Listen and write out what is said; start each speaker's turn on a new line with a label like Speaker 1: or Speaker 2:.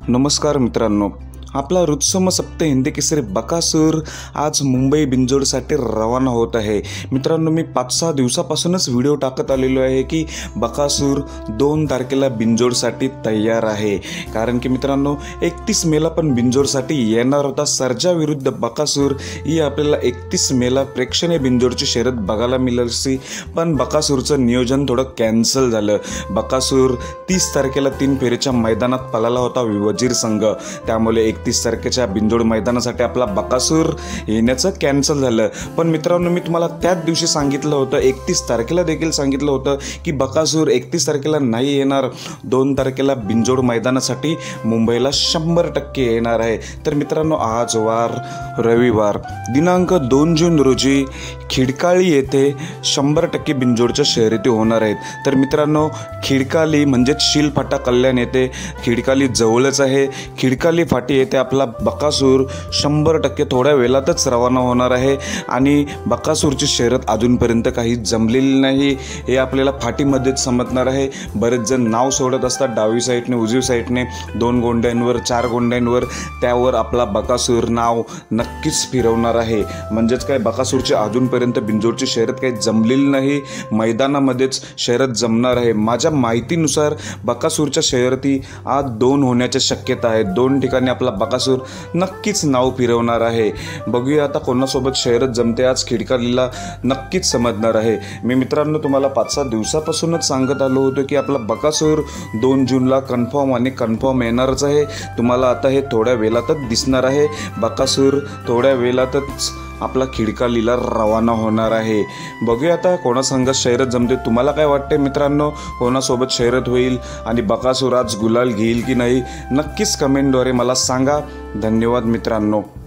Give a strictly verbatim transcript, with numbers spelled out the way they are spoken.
Speaker 1: नमस्कार मित्रांनो, आपला रुत्सम सप्त हिंदी केसरी बकासूर आज मुंबई बिंजोडसाठी रवाना होत आहे। मित्रांनो, मी पाच सहा दिवसापासूनच व्हिडिओ टाकत आलेलो आहे की बकासूर दोन तारखेला बिंजोडसाठी तयार आहे। कारण की मित्रांनो, एकतीस मेला पण बिंजोडसाठी येणार होता सर्जा विरुद्ध बकासूर ही आपल्याला एकतीस मेला प्रेक्षणीय बिंजोडची शर्यत बघायला मिळाली, पण बकासूरचं नियोजन थोडं कॅन्सल झालं। बकासूर तीस तारखेला तीन फेरीच्या मैदानात पळाला होता वजीर संघ, त्यामुळे एकतीस तारखेच्या बिंजोड मैदानासाठी आपला बकासूर येण्याचं कॅन्सल झालं। पण मित्रांनो, मी तुम्हाला त्याच दिवशी सांगितलं होतं, एकतीस तारखेला देखील सांगितलं होतं की बकासूर एकतीस तारखेला नाही येणार, दोन तारखेला बिंजोड मैदानासाठी मुंबईला शंभर टक्के येणार आहे। तर मित्रांनो, आज वार रविवार दिनांक दोन जून रोजी खिडकाळी येथे शंभर टक्के बिंजोडच्या शर्यती होणार आहेत। तर मित्रांनो, खिडकाली म्हणजेच शिलफाटा कल्याण येथे, खिडकाली जवळच आहे। खिडकाली फाटी येथे आपला बकासूर शंभर टक्के थोड्या वेळातच रवाना होणार आहे आणि बकासूरची शर्यत अजूनपर्यंत काही जमलेली नाही, हे आपल्याला फाटीमध्येच समजणार आहे। बरेच जण नाव सोडत असतात, डावी साईडने उजवी साईडने दोन गोंड्यांवर चार गोंड्यांवर, त्यावर आपला बकासूर नाव नक्कीच फिरवणार आहे। म्हणजेच काय, बकासूरची अजूनपर्यंत बिंजोडची शर्यत काही जमलेली नाही, मैदानामध्येच शर्यत जमणार आहे। माझ्या माहितीनुसार बकासूरच्या शर्यती आज दोन होण्याच्या शक्यता आहेत, दोन ठिकाणी आपला बकासूर नक्कीच नाव फिरवणार आहे। बघूया आता कोणासोबत शर्यत जमते, आज खिडकालीला नक्कीच समजणार आहे। मी मित्रांनो तुम्हाला पाच सहा दिवसापासूनच सांगत आलो होतो की आपला बकासूर दोन जूनला कन्फर्म आणि कन्फर्म येणारच आहे। तुम्हाला आता हे थोड्या वेळातच दिसणार आहे, बकासूर थोड्या वेळातच आपला खिडकालीला रवाना होणार आहे। बघूया आता कोणासंग शर्यत जमते। तुम्हाला काय वाटते मित्रांनो, कोणासोबत शर्यत होईल आणि बकासूर आज गुलाल घेईल की नाही, नक्कीच कमेंटद्वारे मला सांगा। धन्यवाद मित्रांनो।